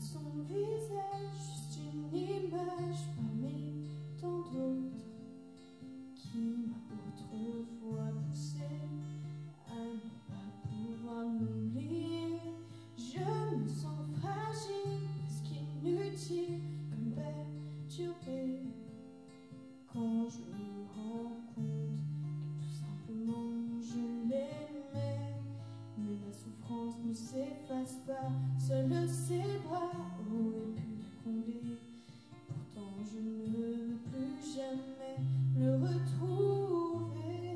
son visage, juste une image parmi tant d'autres qui m'a autrefois poussé à ne pas pouvoir m'oublier. Je me sens fragile, presque inutile, comme perturbée quand je me rends compte que tout simplement je l'aimais. Mais la souffrance ne s'efface pas, seuls ses bras auraient pu la combler. Pourtant je ne veux plus jamais le retrouver.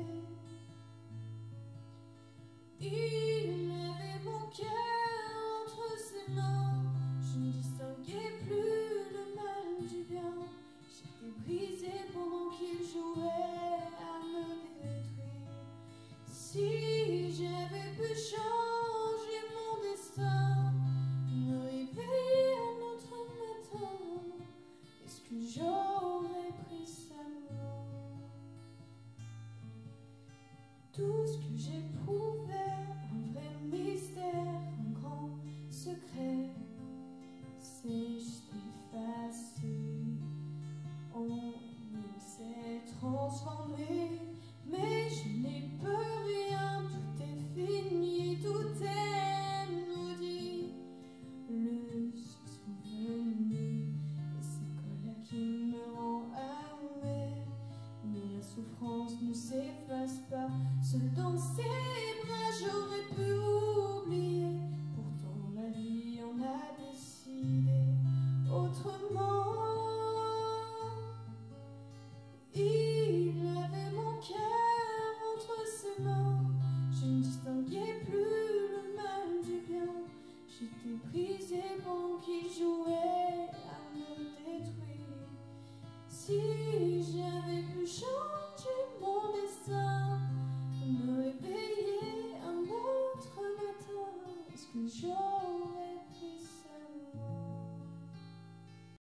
Il avait mon cœur entre ses mains, je ne distinguais plus le mal du bien. J'étais brisée pendant qu'il jouait à me détruire. Si j'avais pu changer mon destin, me réveiller un autre matin, est-ce que j'aurais pris sa mort? Tout ce que j'éprouvais, un vrai mystère, un grand secret, s'est juste effacé. Il s'est transformé, mais je n'ai plus rien, tout est fini, tout est maudit. Le souvenir et cette colère qui me rend amer, mais la souffrance ne s'efface pas, seul dans ses bras j'aurais pu oublier. Pourtant la vie en a décidé autrement.